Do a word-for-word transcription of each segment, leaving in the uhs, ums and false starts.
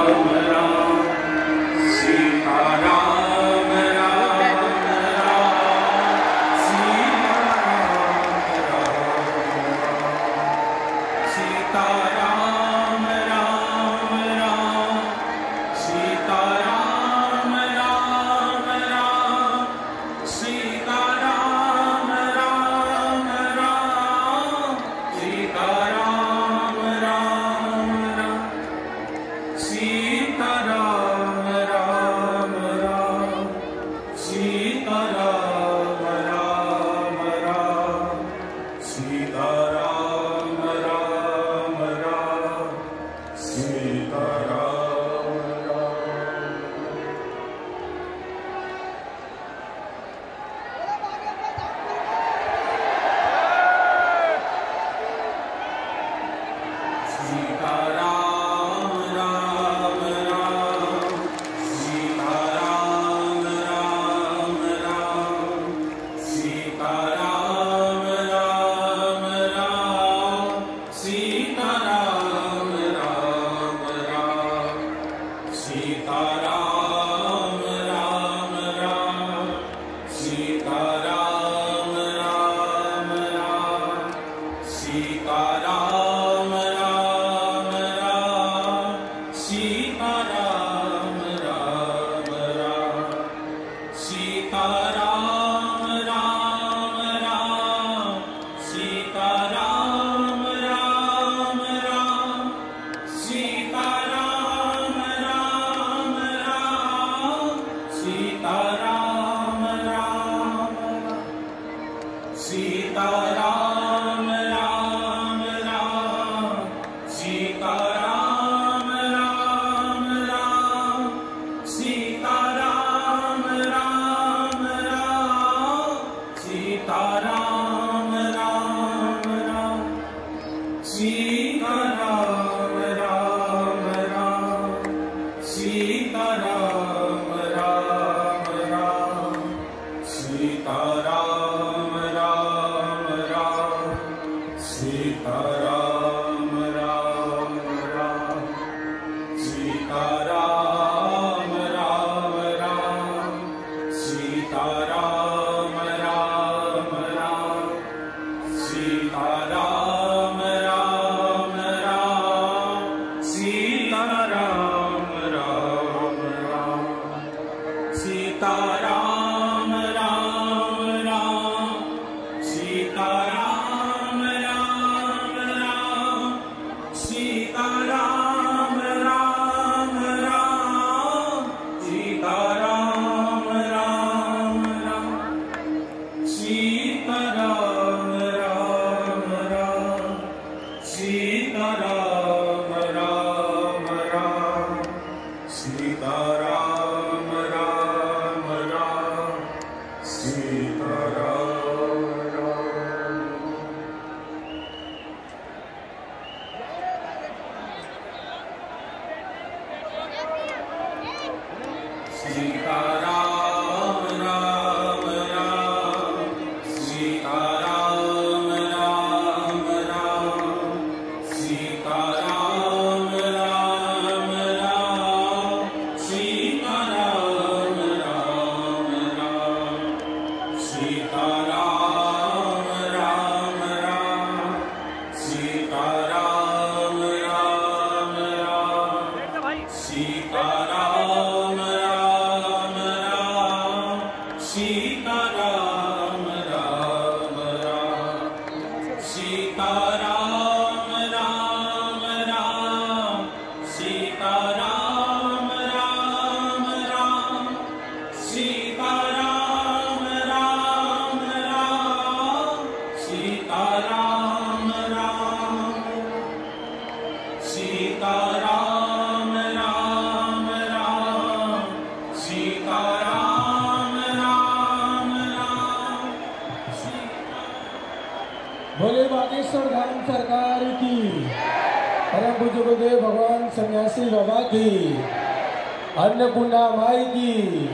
अन्नपूर्णा माई की,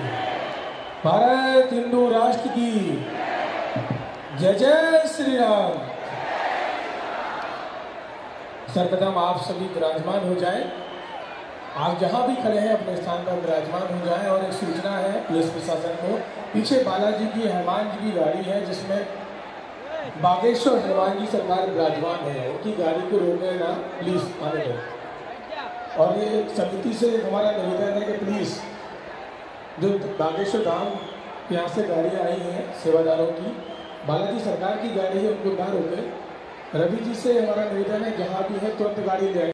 भारत हिंदू राष्ट्र की जय जय श्री राम। सर्वप्रथम आप सभी विराजमान हो जाएं। आप जहाँ भी खड़े हैं अपने स्थान पर विराजमान हो जाएं। और एक सूचना है पुलिस प्रशासन को, पीछे बालाजी की हनुमान जी की गाड़ी है जिसमें बागेश्वर हनुमान जी सरकार विराजमान है, उनकी गाड़ी को रोके ना प्लीज आने दो। और ये समिति से हमारा निवेदन है कि प्लीज जो बागेश्वर धाम यहाँ से गाड़ियाँ आई हैं सेवादारों की, बालाजी सरकार की गाड़ी है, उनको ना रोके। रवि जी से हमारा निवेदन है जहाँ भी है तुरंत गाड़ी ले आए।